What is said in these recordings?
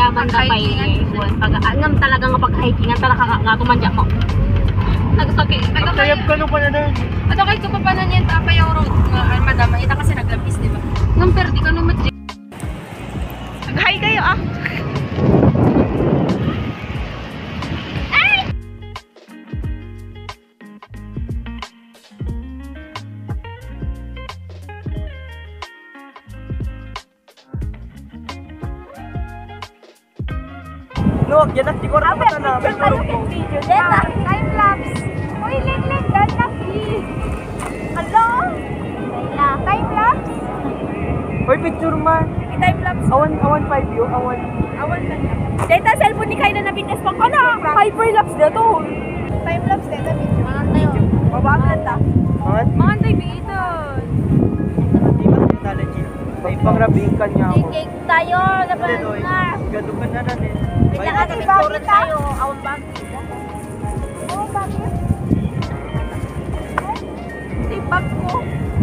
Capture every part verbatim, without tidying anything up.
banda pa eh. Pag angam talaga nga pag-hiking talaga nga tumandya mo. Nagsakit. Nagkayap ka nung pala doon. Ato kahit ko pa pa na niyan tapay yung road nga madama. Ita kasi naglabis, di ba? Nang perdi ka naman dyan. Nag-hi kayo ah. No, yan at siguro na mata na. Picture tayo yung video. Deta, time lapse. Uy, leg leg, dan laki. Hello? Time lapse? Uy, picture man. Time lapse. Awan, awan five view, awan. Awan ka niya. Deta, cellphone ni Kayla na bites pang ano? Hyperlapse na to. Time lapse, deta, video. Mangan tayo. Mabagal ta. Mangan? Mangan tayo bigitan. Hindi ba technology? May pangrabing ka niya ako. Cake tayo, laban na. Gado ka na na din. May nakapicture tayo. Awan bagay. Oh, bakit? Tipag ko.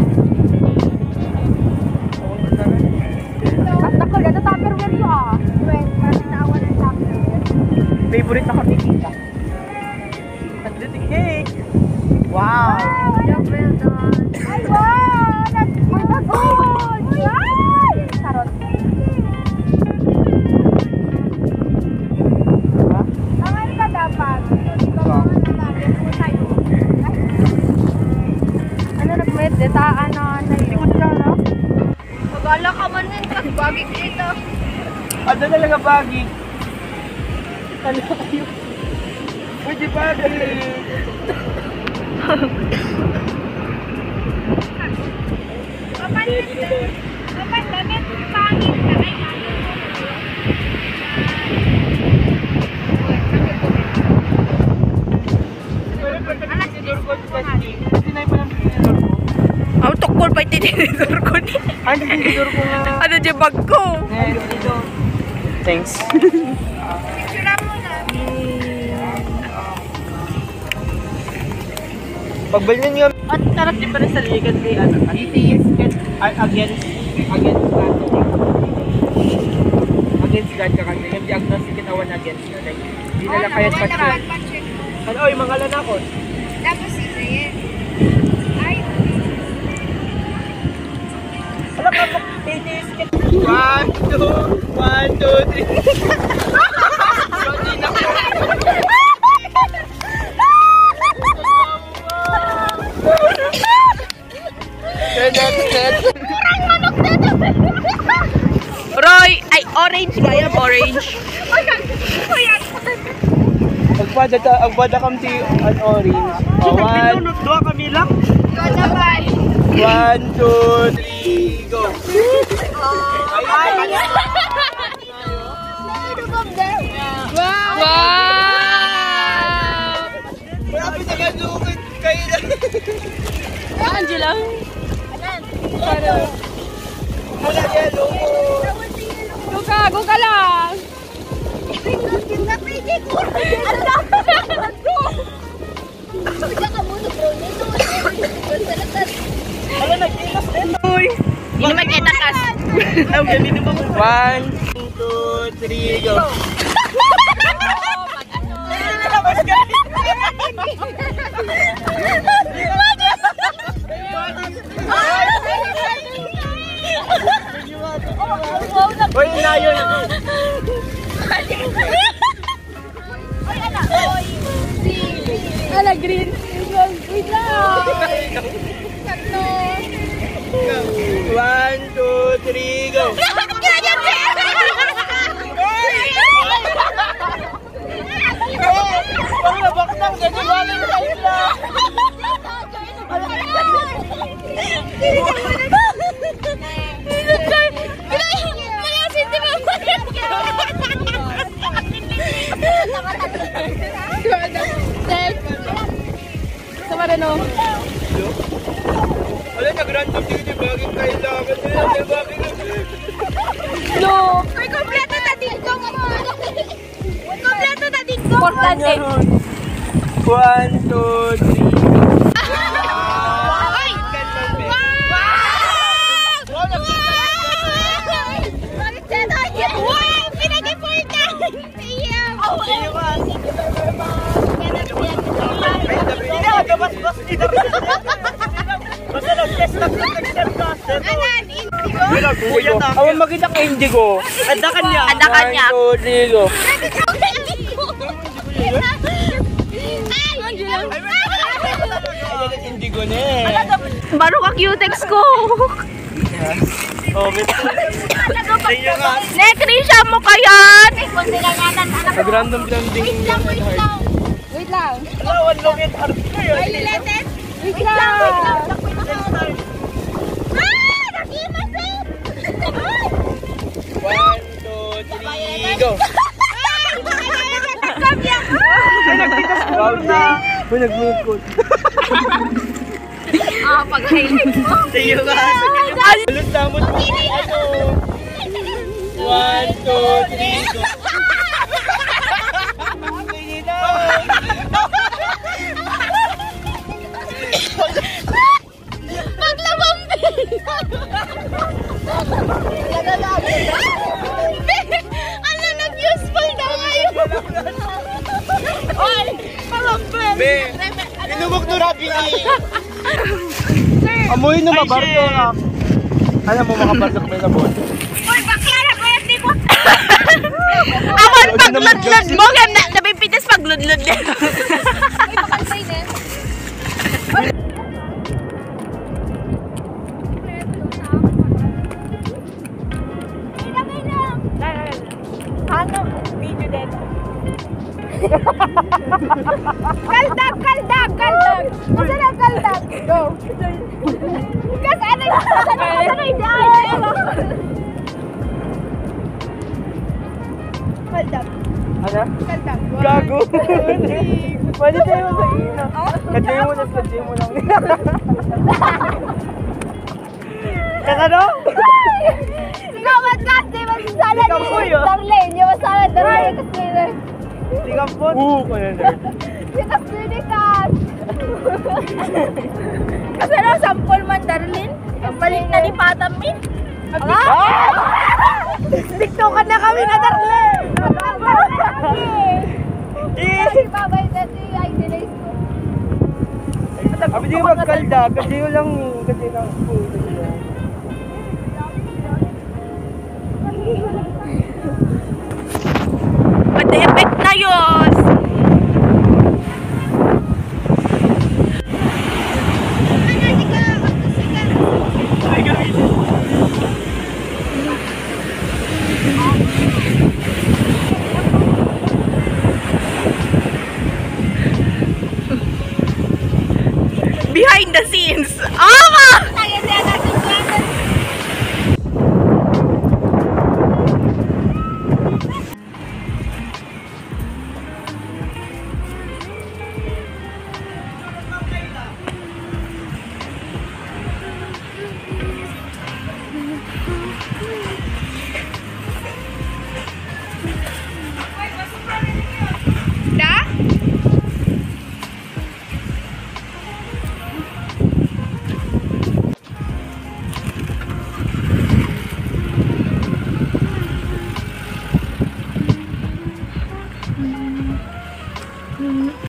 Takol na tupperware yun ah. Wait, kasi naawan ng tupperware. Favorite na kami kita. Athletic cake! Wow! Wow, well done. Ay, wow! That's good! Wow! Sarot. Tangan ka dapat. Ikaw mga nalagyan mo tayo. Ano nagmet? Deta, ano, Likod ka na? magala ka man din. Kasi bagay dito. Ano na lang ang bagi? Ano kayo? Pwede bagi! Kapan damit? Kapan damit? Pangit na kayo. Ang tukol pa itinidor ko ni. Ano tinidor ko nga? Ano dyan bag ko? Thanks. Picture mo na. Pagbalin nga. At tarap din pa rin sa ligan kay ano. Atheist against against God. Against God ka kasi. Yung diagnostic kitawan against God. Like, hindi na lang kaya't pa-check. Ano, oy, mga lanakot. Tapos isa yan. Ay, Alam ka mo, atheist ka. One, two, one, two, three. Roy! Ay, orange ba yan? Orange. Agpada ka, agpada kam si an orange. Oh, one, dua kami lang. One, two, three, go. Ay, ay, ay. Wow! Marami na galukit kayo na. Angela. Wala yelo. Go ka! Go ka lang! Ala, nag-inas din. Uy! Hindi mag-etakas. One, two, three, go. Uy, inayo na. Ala, green. Wait lang. One, two, three, go. Pang labak nang gagawaling sa isla. Sama rin o. Wala, nag-random din yung bagay kailangan nila. Bagay na. No! Ay, kompleto na dito. Kompleto na dito. Importante. One, two, three. Ay! Wow! Wow! Wow! Pinag-important! Basta nag-test na protection ka. Awan makita ka indigo. Ada kanya. Ada kanya. one, two, three, go. Ay, indigo na eh. Baro ka cutex ko. Oh, betul. Saya nga. Nekrisha mo kayan. Nag-random branding. Wait lang, wait lang. Wait lang. Lawan long it hard kayo. Wait lang, wait lang. Ah! Nakimasin! One, two, three, go. Ay, nagtitas ko na. Uy, nag-mukod. Ah, pag-highlight mo. Sayo nga. Halos damot ini, ano. One, two, three, go. Sige na. Paglabambing! Ano, nag-useful daw ngayon? Oy, palambing! Be, inubok to rabi ni. Amoy na mabarto na. Alam mo makapasok may labon. Oy, bakla na kaya di ko. Awan pagludlud mo, kaya na nabipitas pagludlud niya. Uy, makalsay din. Ano? Video din. Kaldag, kaldag, kaldag. Masa na kaldag? Go. Kasi ano yung masa na kaldag? Kaldag. Ano? Kaldag. Gago. Pwede tayo sa ina. Kadyo mo na, kadyo mo lang. Kakano? Sikamat kasi, masasala Ikaw po ni yun. Darlene. Yung masala Darlene kasi na. Tingnan po. Oo, kaya na. Yung kasi ni Kat. Kasi na, sample man Darlene. Balik na ni Patamin. Ah! Tiktokan na kami na Darlene. Eh! Babay na si ay delays ko. Abi di magkalda, kasi yun lang, kasi lang po. What the effect na yun? Behind the scenes. Oh my